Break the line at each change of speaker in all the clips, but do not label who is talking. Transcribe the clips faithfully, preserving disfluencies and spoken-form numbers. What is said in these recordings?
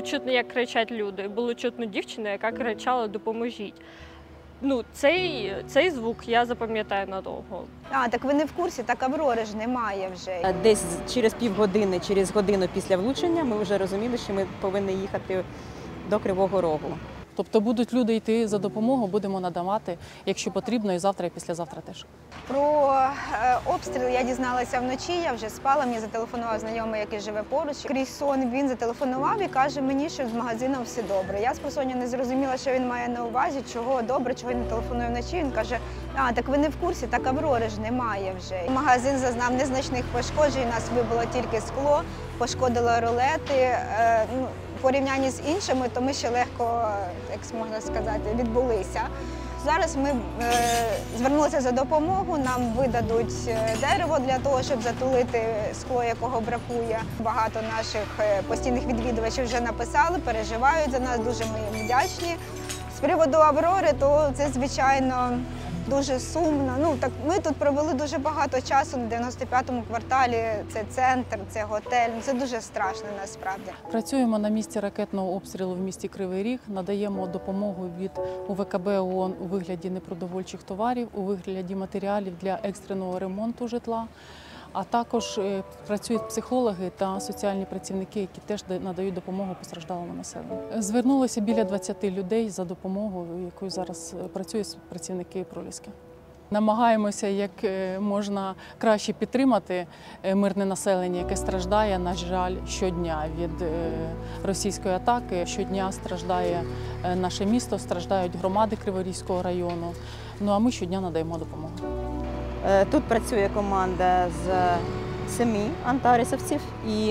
чутно, як кричать люди, було чутно дівчину, яка кричала «допоможіть». Ну, цей, цей звук я запам'ятаю надовго.
А, так ви не в курсі, так Аврори ж немає вже.
Десь через півгодини, через годину після влучення ми вже розуміли, що ми повинні їхати до Кривого Рогу.
Тобто будуть люди йти за допомогою, будемо надавати, якщо потрібно, і завтра, і післязавтра теж.
Про е, обстріл я дізналася вночі, я вже спала, мені зателефонував знайомий, який живе поруч. Крізь сон він зателефонував і каже мені, що з магазином все добре. Я спросоння не зрозуміла, що він має на увазі, чого добре, чого він телефонує вночі. Він каже, а, так ви не в курсі, так Аврори ж немає вже. Магазин зазнав незначних пошкоджень, у нас вибило тільки скло, пошкодило ролети. Е, ну, в порівнянні з іншими, то ми ще легко, як можна сказати, відбулися. Зараз ми е, звернулися за допомогу, нам видадуть дерево для того, щоб затулити скло, якого бракує. Багато наших постійних відвідувачів вже написали, переживають за нас, дуже ми їм вдячні. З приводу Аврори, то це, звичайно, дуже сумно. Ну, так, ми тут провели дуже багато часу на дев'яносто п'ятому кварталі, це центр, це готель, це дуже страшно насправді.
Працюємо на місці ракетного обстрілу в місті Кривий Ріг, надаємо допомогу від У В К Б ООН у вигляді непродовольчих товарів, у вигляді матеріалів для екстреного ремонту житла, а також працюють психологи та соціальні працівники, які теж надають допомогу постраждалому населенню. Звернулося біля двадцяти людей за допомогою, якою зараз працюють працівники Проліски. Намагаємося як можна краще підтримати мирне населення, яке страждає, на жаль, щодня від російської атаки. Щодня страждає наше місто, страждають громади Криворізького району. Ну а ми щодня надаємо допомогу.
Тут працює команда з семи антаресовців і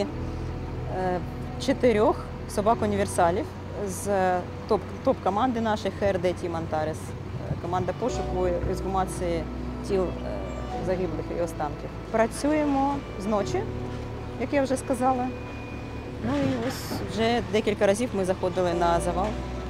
чотирьох собак-універсалів з топ-команди нашої Х Р Д Тім Антарес. Команда пошуку і ексгумації тіл загиблих і останків. Працюємо зночі, як я вже сказала. Ну і ось вже декілька разів ми заходили на завал.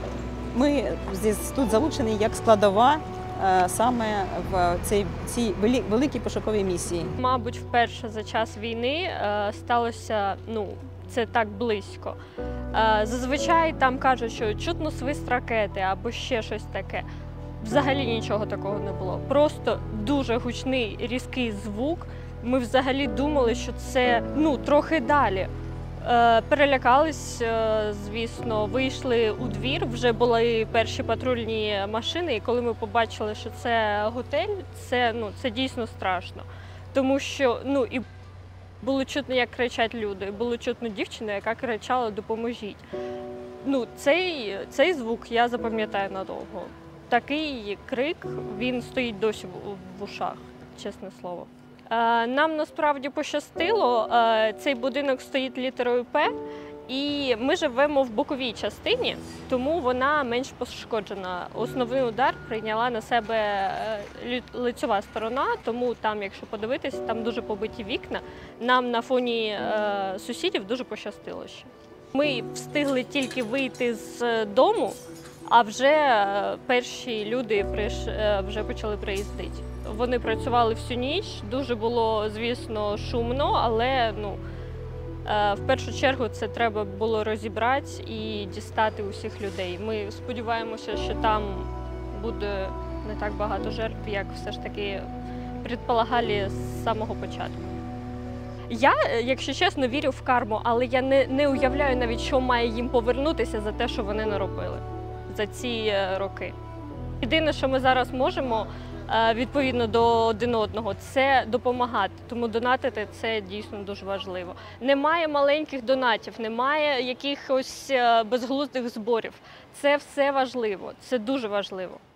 Ми тут залучені як складова саме в цій, цій великій пошуковій місії.
Мабуть, вперше за час війни сталося, ну, це так близько. Зазвичай там кажуть, що чутно свист ракети або ще щось таке. Взагалі нічого такого не було. Просто дуже гучний, різкий звук. Ми взагалі думали, що це, ну, трохи далі. Е, перелякались, е, звісно, вийшли у двір, вже були перші патрульні машини, і коли ми побачили, що це готель, це, ну, це дійсно страшно. Тому що, ну, і було чутно, як кричать люди, було чутно дівчину, яка кричала «допоможіть». Ну, цей, цей звук я запам'ятаю надовго. Такий крик, він стоїть досі в ушах, чесне слово. Нам насправді пощастило, цей будинок стоїть літерою П, і ми живемо в боковій частині, тому вона менш пошкоджена. Основний удар прийняла на себе лицьова сторона, тому там, якщо подивитися, там дуже побиті вікна. Нам на фоні сусідів дуже пощастило ще. Ми встигли тільки вийти з дому, а вже перші люди вже почали приїздити. Вони працювали всю ніч, дуже було, звісно, шумно, але, ну, в першу чергу це треба було розібрати і дістати усіх людей. Ми сподіваємося, що там буде не так багато жертв, як все ж таки предполагали з самого початку. Я, якщо чесно, вірю в карму, але я не, не уявляю навіть, що має їм повернутися за те, що вони наробили за ці роки. Єдине, що ми зараз можемо, відповідно до один одного, це допомагати, тому донатити – це дійсно дуже важливо. Немає маленьких донатів, немає якихось безглуздих зборів. Це все важливо, це дуже важливо.